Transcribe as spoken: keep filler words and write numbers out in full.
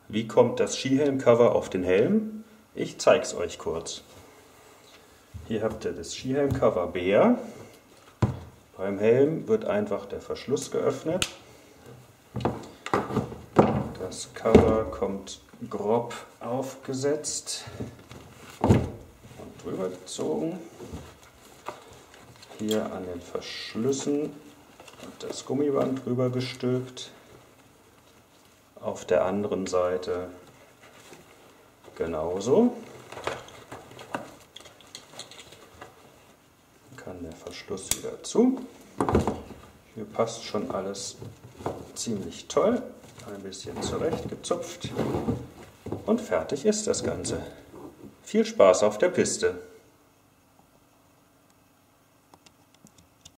Wie kommt das Skihelm-Cover auf den Helm? Ich zeige es euch kurz. Hier habt ihr das Skihelm-Cover Bär. Beim Helm wird einfach der Verschluss geöffnet. Das Cover kommt grob aufgesetzt und drüber gezogen. Hier an den Verschlüssen und das Gummiband drüber gestülpt. Auf der anderen Seite genauso. Dann kann der Verschluss wieder zu. Hier passt schon alles ziemlich toll. Ein bisschen zurechtgezupft und fertig ist das Ganze. Viel Spaß auf der Piste!